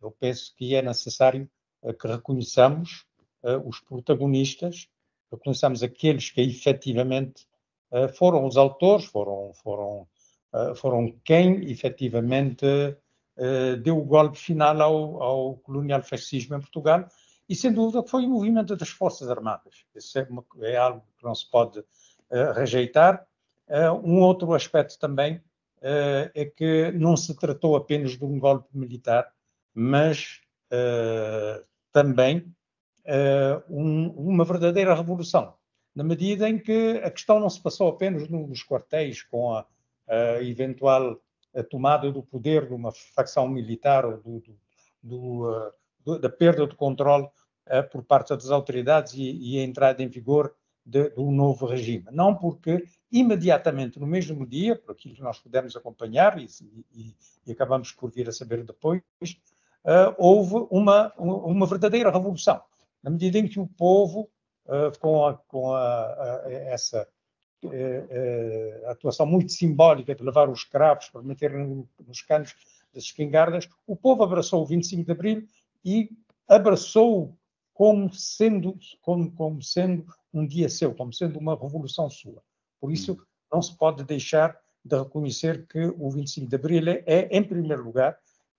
eu penso que é necessário que reconheçamos os protagonistas, reconheçamos aqueles que efetivamente foram os autores, foram quem efetivamente deu o golpe final ao colonial fascismo em Portugal, e sem dúvida foi o movimento das Forças Armadas. Isso é algo que não se pode rejeitar. Um outro aspecto também é que não se tratou apenas de um golpe militar, mas também uma verdadeira revolução, na medida em que a questão não se passou apenas nos quartéis com a eventual tomada do poder de uma facção militar ou da perda de controle por parte das autoridades e a entrada em vigor do novo regime. Não porque imediatamente no mesmo dia, por aquilo que nós pudemos acompanhar e acabamos por vir a saber depois, houve uma verdadeira revolução, na medida em que o povo, com essa atuação muito simbólica de levar os escravos para meter nos canos das espingardas, o povo abraçou o 25 de Abril e abraçou como sendo um dia seu, como sendo uma revolução sua. Por isso, não se pode deixar de reconhecer que o 25 de Abril é em primeiro lugar,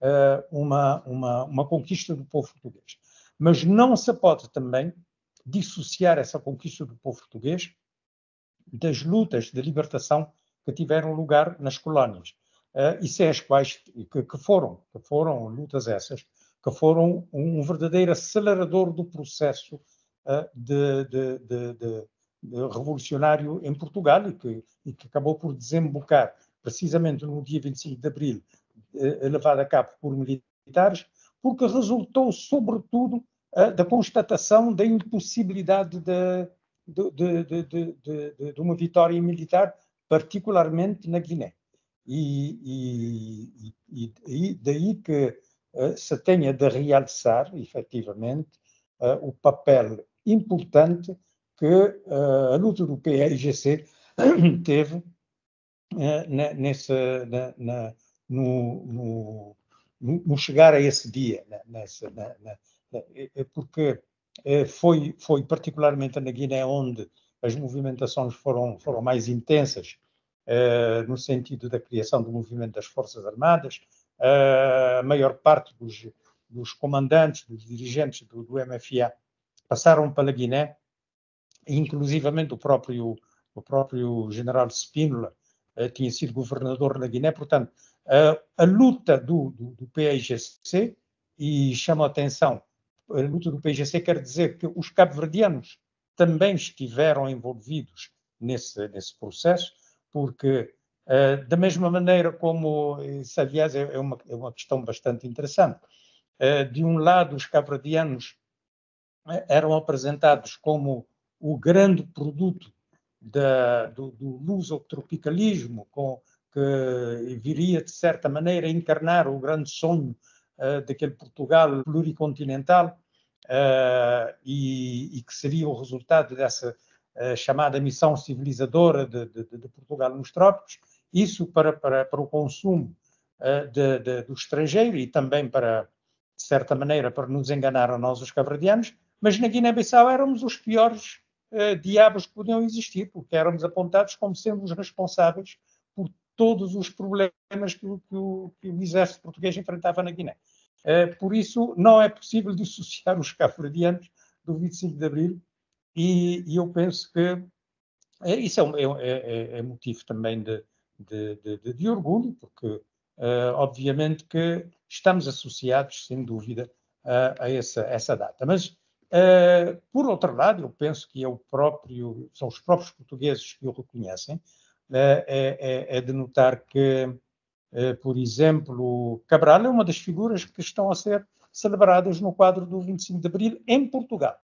uma conquista do povo português. Mas não se pode também dissociar essa conquista do povo português das lutas de libertação que tiveram lugar nas colónias. E sem as quais, que foram lutas essas, que foram um verdadeiro acelerador do processo revolucionário em Portugal e que acabou por desembocar precisamente no dia 25 de Abril, levado a cabo por militares, porque resultou, sobretudo, da constatação da impossibilidade de uma vitória militar, particularmente na Guiné. E daí que se tenha de realçar, efetivamente, o papel importante que a luta do PAIGC teve no chegar a esse dia, porque foi particularmente na Guiné onde as movimentações foram mais intensas, no sentido da criação do movimento das Forças Armadas. A maior parte dos comandantes, dos dirigentes do MFA passaram pela Guiné, inclusivamente o próprio general Spínola tinha sido governador na Guiné. Portanto, a luta do PAIGC, e chama a atenção, a luta do PAIGC quer dizer que os cabo-verdianos também estiveram envolvidos nesse processo, porque da mesma maneira como, isso aliás é uma questão bastante interessante, de um lado os cabo-verdianos eram apresentados como o grande produto do lusotropicalismo, que viria, de certa maneira, a encarnar o grande sonho daquele Portugal pluricontinental, e que seria o resultado dessa chamada missão civilizadora de Portugal nos trópicos, isso para o consumo do estrangeiro e também de certa maneira, para nos enganar a nós, os cabo-verdianos. Mas na Guiné-Bissau éramos os piores diabos que podiam existir, porque éramos apontados como sendo os responsáveis por todos os problemas que o exército português enfrentava na Guiné. Por isso, não é possível dissociar os cabo-verdianos do 25 de Abril, e eu penso que isso é motivo também de orgulho, porque obviamente que estamos associados, sem dúvida, a essa data. Mas, por outro lado, eu penso que são os próprios portugueses que o reconhecem. É de notar que, por exemplo, Cabral é uma das figuras que estão a ser celebradas no quadro do 25 de Abril em Portugal.